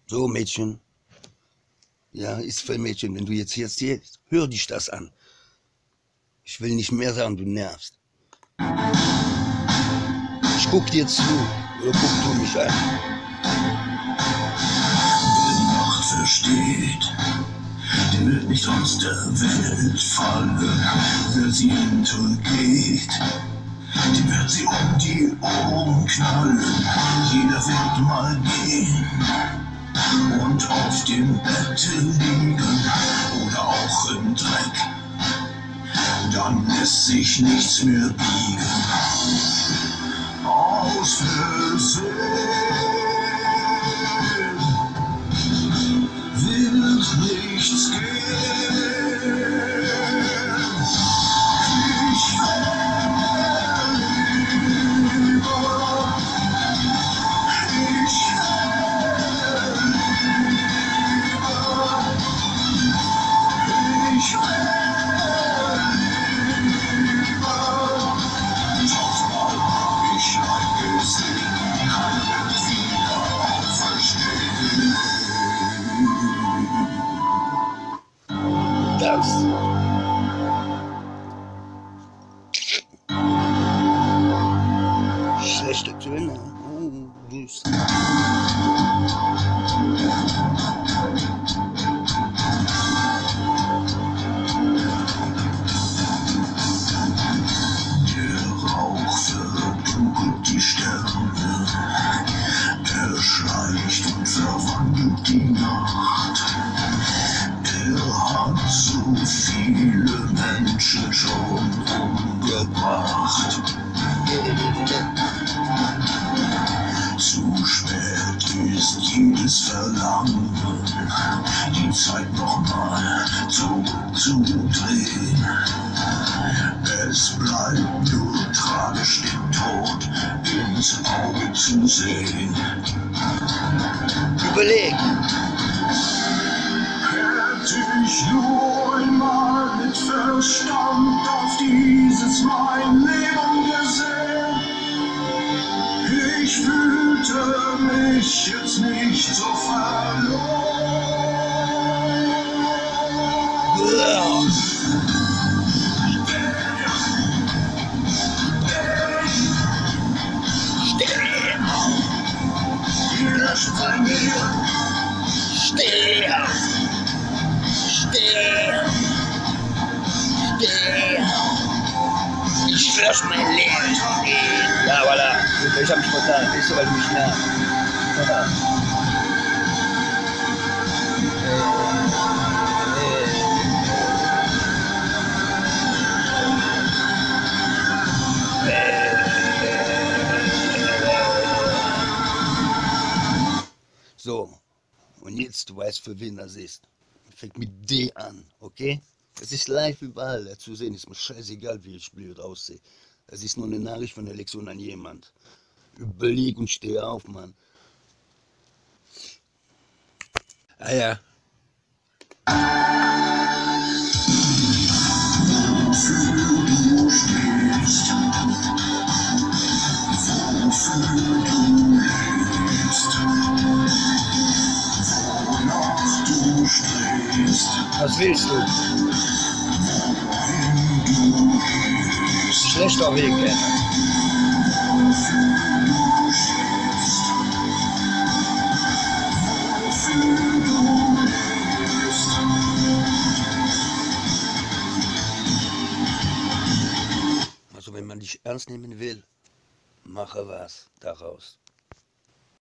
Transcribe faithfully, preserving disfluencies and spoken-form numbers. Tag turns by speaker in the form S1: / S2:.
S1: So, Mädchen. Ja, ist für Mädchen, wenn du jetzt hier stehst, hör dich das an. Ich will nicht mehr sagen, du nervst. Ich guck dir zu, oder guck du mich an.
S2: Wer die Macht versteht, der wird nicht aus der Welt fallen. Wer sie hintergeht, dem wird sie um die Ohren knallen. Jeder wird mal gehen und auf dem Bett liegen oder auch im Dreck. Dann lässt sich nichts mehr biegen. Aus Versehen wird nichts gehen. Ich will lieber, ich will lieber, ich will
S1: Das. Schlechte Töne. Oh, süß.
S2: Der Rauch verdunkelt die Sterne, er schleicht und verwandelt die Nacht. Er hat so viele Menschen schon umgebracht. Zu spät ist jedes Verlangen, die Zeit nochmal zurückzudrehen. Es bleibt nur tragisch dem Tod ins Auge zu sehen.
S1: Überleg.
S2: Hätte ich nur einmal mit Verstand auf dieses mein Leben gesehen, ich fühlte mich jetzt nicht so verloren.
S1: Ja.
S2: Bei mir.
S1: Steh auf! Steh auf! Steh auf! Ich schloss mein Leben! Ja, voilà. Ich hab mich vertan. Weißt du, weil du mich nervst. Ja. So, und jetzt, du weißt, für wen das ist. Fängt mit D an, okay? Es ist live überall, zu sehen, ist mir scheißegal, wie ich blöd aussehe. Es ist nur eine Nachricht von der Lektion an jemand. Überleg und steh auf, Mann. Ah ja.
S2: Wofür du stehst, wofür du lebst, wonach du strebst,
S1: Was willst du?
S2: wohin du gehst,
S1: Schlechter Weg, ey.
S2: wofür du stehst, wofür du lebst.
S1: Also wenn man dich ernst nehmen will, mache was daraus.